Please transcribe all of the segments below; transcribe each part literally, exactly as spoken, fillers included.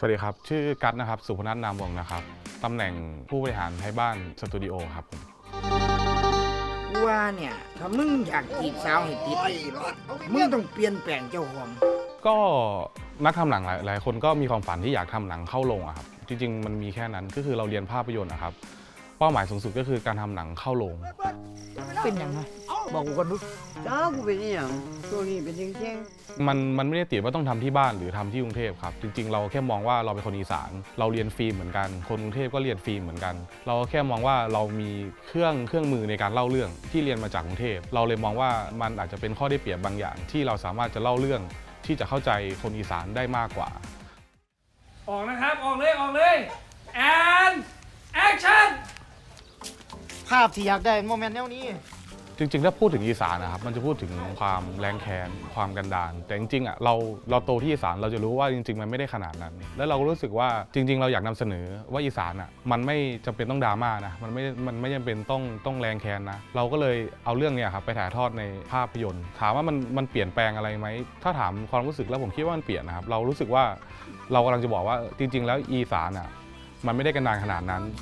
สวัสดีครับชื่อกัตนะครับสุพนัทนามวงนะครับตำแหน่งผู้บริหารไทยบ้านสตูดิโอครับผมว่าเนี่ยถ้ามึงอยากจีบสาวให้ติดมึงต้องเปลี่ยนแปลงเจ้าของก็นักทำหนังหลายคนก็มีความฝันที่อยากทำหนังเข้าโรงอะครับจริงๆมันมีแค่นั้นก็คือเราเรียนภาพยนตร์นะครับเป้าหมายสูงสุดก็คือการทำหนังเข้าโรงเป็นยังไงบอกกูก่อนดูจ้ากูเป็นอย่างตัวนี้เป็นจริงๆมันมันไม่ได้ติดว่าต้องทำที่บ้านหรือทำที่กรุงเทพครับจริงๆเราแค่มองว่าเราเป็นคนอีสานเราเรียนฟิล์มเหมือนกันคนกรุงเทพก็เรียนฟิล์มเหมือนกันเราแค่มองว่าเรามีเครื่องเครื่องมือในการเล่าเรื่องที่เรียนมาจากกรุงเทพเราเลยมองว่ามันอาจจะเป็นข้อได้เปรียบบางอย่างที่เราสามารถจะเล่าเรื่องที่จะเข้าใจคนอีสานได้มากกว่าออกนะครับออกเลยออกเลยแอนแอคชั่นภาพที่อยากได้โมเมนต์แนวนี้จริงๆถ้าพูดถึงอีสานนะครับมันจะพูดถึงความแรงแค้นความกันดารแต่จริงๆอ่ะเราเราโตที่อีสานเราจะรู้ว่าจริงๆมันไม่ได้ขนาดนั้นแล้วเราก็รู้สึกว่าจริงๆเราอยากนำเสนอว่าอีสานอ่ะมันไม่จำเป็นต้องดราม่านะมันไม่มันไม่จำเป็นต้องต้องแรงแค้นนะเราก็เลยเอาเรื่องเนี้ยครับไปถ่ายทอดในภาพยนตร์ถามว่ามันมันเปลี่ยนแปลงอะไรไหมถ้าถามความรู้สึกแล้วผมคิดว่ามันเปลี่ยนนะครับเรารู้สึกว่าเรากำลังจะบอกว่าจริงๆแล้วอีสานอ่ะมันไม่ได้กันดารขนาดนั้น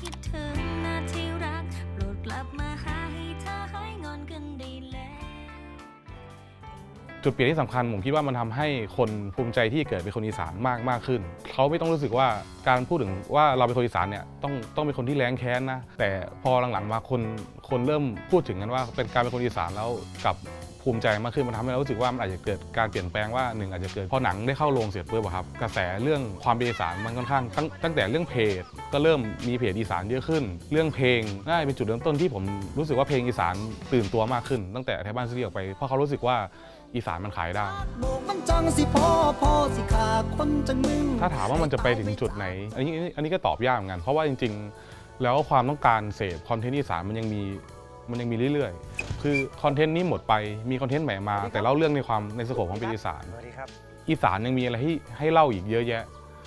จุดเปลี่ยนที่สำคัญผมคิดว่ามันทำให้คนภูมิใจที่เกิดเป็นคนอีสานมากมากขึ้นเขาไม่ต้องรู้สึกว่าการพูดถึงว่าเราเป็นคนอีสานเนี่ยต้องต้องเป็นคนที่แรงแค้นนะแต่พอหลังๆมาคนคนเริ่มพูดถึงกันว่าเป็นการเป็นคนอีสานแล้วกับภูมิใจมากขึ้นมันทำให้เรารู้สึกว่ามันอาจจะเกิดการเปลี่ยนแปลงว่าหนึ่งอาจจะเกิดพอหนังได้เข้าโรงเสร็จปุ๊บครับกระแสเรื่องความเป็นอีสานมันค่อนข้างตั้งตั้งแต่เรื่องเพจก็เริ่มมีเพจอีสานเยอะขึ้นเรื่องเพลงน่าจะเป็นจุดเริ่มต้นที่ผมรู้สึกว่าเพลงอีสานตื่นตัวมากขึ้นตั้งแต่ไทยบ้านซีรีส์ออกไปเพราะเขารู้สึกว่าอีสานมันขายได้ถ้าถามว่ามันจะไปถึงจุดไหนอันนี้อันนี้ก็ตอบยากเหมือนกันเพราะว่าจริงๆแล้วความต้องการเสพคอนเทนต์อีสานมันยังมีมันยังมีเรื่อยๆคือคอนเทนต์นี้หมดไปมีคอนเทนต์ใหม่มาแต่เล่าเรื่องในความในสโคปของเป็นอีสานอีสานยังมีอะไรให้ให้เล่าอีกเยอะแยะ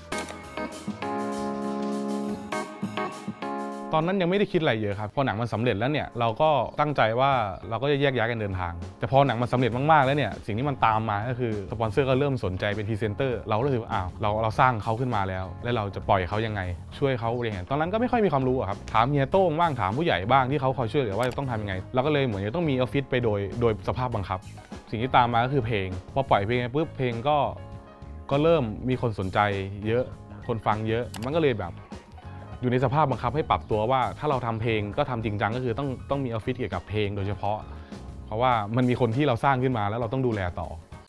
ตอนนั้นยังไม่ได้คิดอะไรเยอะครับพอหนังมันสำเร็จแล้วเนี่ยเราก็ตั้งใจว่าเราก็จะแยกย้ายกันเดินทางแต่พอหนังมันสำเร็จมากๆแล้วเนี่ยสิ่งที่มันตามมาก็คือสปอนเซอร์ก็เริ่มสนใจเป็นพรีเซนเตอร์เราก็รู้สึกว่าอ้าวเราเราสร้างเขาขึ้นมาแล้วแล้วเราจะปล่อยเขายังไงช่วยเขาบริหารตอนนั้นก็ไม่ค่อยมีความรู้ครับถามเฮียโต้งบ้างถามผู้ใหญ่บ้างที่เขาคอยช่วยเหลือว่าจะต้องทำยังไงเราก็เลยเหมือนจะต้องมีออฟฟิศไปโดยโดยสภาพบังคับสิ่งที่ตามมาก็คือเพลงพอปล่อยเพลงปุ๊บเพลงก็ก็เริ่มมีคนสนใจเยอะคนฟังเยอะมันก็เลยแบบอยู่ในสภาพบังคับให้ปรับตัวว่าถ้าเราทำเพลงก็ทำจริงจังก็คือต้องต้องมีออฟฟิศเกี่ยวกับเพลงโดยเฉพาะเพราะว่ามันมีคนที่เราสร้างขึ้นมาแล้วเราต้องดูแลต่อ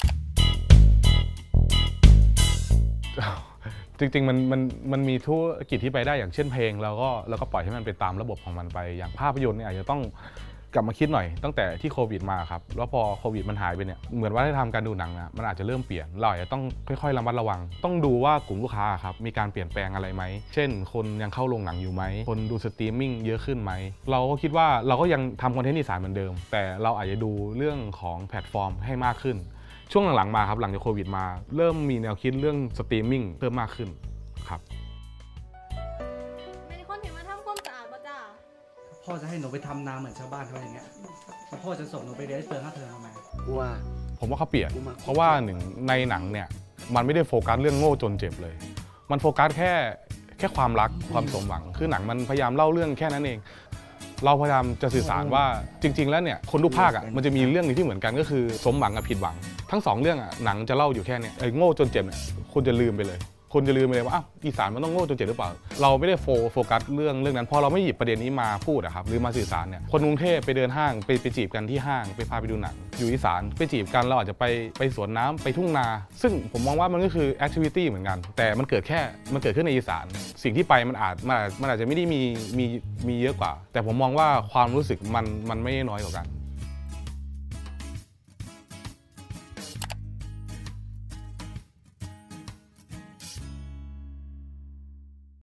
จริงๆมันมันมันมีธุรกิจที่ไปได้อย่างเช่นเพลงเราก็เราก็ปล่อยให้มันไปตามระบบของมันไปอย่างภาพยนตร์เนี่ยอาจจะต้องกลับมาคิดหน่อยตั้งแต่ที่โควิดมาครับแล้วพอโควิดมันหายไปเนี่ยเหมือนว่าที่ทำการดูหนังนะมันอาจจะเริ่มเปลี่ยนเราอาจจะต้องค่อยๆระมัดระวังต้องดูว่ากลุ่มลูกค้าครับมีการเปลี่ยนแปลงอะไรไหมเช่นคนยังเข้าโรงหนังอยู่ไหมคนดูสตรีมมิ่งเยอะขึ้นไหมเราก็คิดว่าเราก็ยังทำคอนเทนต์อีสานเหมือนเดิมแต่เราอาจจะดูเรื่องของแพลตฟอร์มให้มากขึ้นช่วงหลังๆมาครับหลังจากโควิดมาเริ่มมีแนวคิดเรื่องสตรีมมิ่งเพิ่มมากขึ้นครับพ่อจะให้หนูไปทำนาเหมือนชาวบ้านเขาอย่างเงี้ยแล้วพ่อจะส่งหนูไปเรียนเปลืองค่าเทอมทำไมว่าผมว่าเขาเปลี่ยนเพราะว่าหนึ่งในหนังเนี่ยมันไม่ได้โฟกัสเรื่องโง่จนเจ็บเลยมันโฟกัสแค่แค่ความรักความสมหวังคือหนังมันพยายามเล่าเรื่องแค่นั้นเองเราพยายามจะสื่อสารว่าจริงๆแล้วเนี่ยคนทุกภาคอ่ะมันจะมีเรื่องนึงที่เหมือนกันก็คือสมหวังกับผิดหวังทั้งสองเรื่องอ่ะหนังจะเล่าอยู่แค่นี้ไอ้โง่จนเจ็บเนี่ยคุณจะลืมไปเลยคนจะลืมไปเลยว่าอ้าวอีสานมันต้องโง่จนเจ็บหรือเปล่าเราไม่ได้โฟโฟกัสเรื่องเรื่องนั้นพอเราไม่หยิบประเด็นนี้มาพูดอะครับหรือมาสื่อสารเนี่ยคนกรุงเทพไปเดินห้างไปไปจีบกันที่ห้างไปพาไปดูหนังอยู่อีสานไปจีบกันเราอาจจะไปไปสวนน้ำไปทุ่งนาซึ่งผมมองว่ามันก็คือแอคทิวิตี้เหมือนกันแต่มันเกิดแค่มันเกิดขึ้นในอีสานสิ่งที่ไปมันอาจมันอาจมันอาจจะไม่ได้มีมีมีเยอะกว่าแต่ผมมองว่าความรู้สึกมันมันไม่น้อยกว่ากัน